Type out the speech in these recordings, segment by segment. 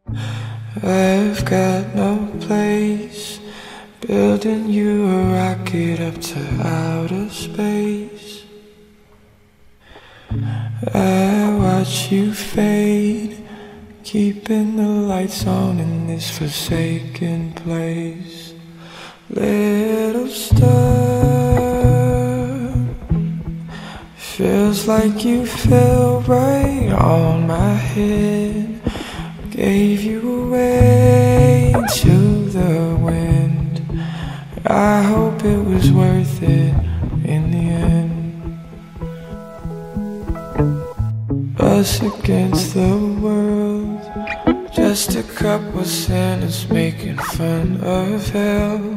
I've got no place, building you a rocket up to outer space. I watch you fade, keeping the lights on in this forsaken place. Little star, feels like you fell right on my head. Gave you away to the wind. I hope it was worth it in the end. Us against the world, just a couple sinners making fun of hell.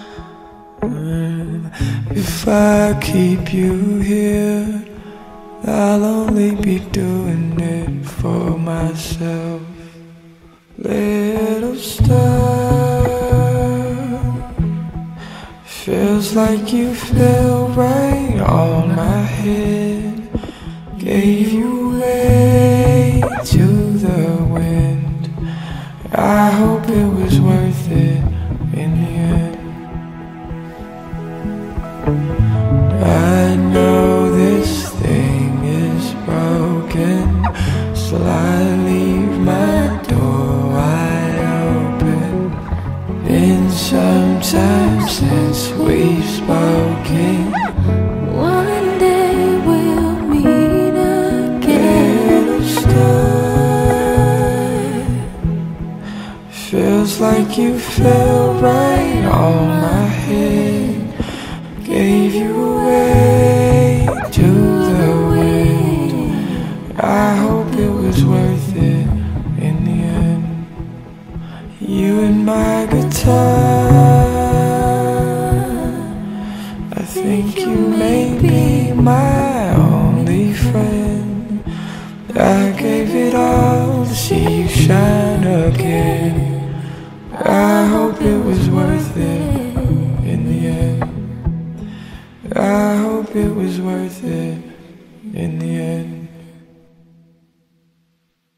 If I keep you here, I'll only be doing it for myself. Little star, feels like you fell right on my head. Gave you away to the wind. I hope it was worth it in the end. I know this thing is broken, so I leave my door wide open. Been some time since we've spoken. One day we'll meet again. Little star, feels like you fell right on my head. Gave you away to the wind. I hope it was worth it in the end. You and my guitar, I think you may be my only friend. I gave it all to see you shine again. I hope it was worth it in the end. I hope it was worth it in the end.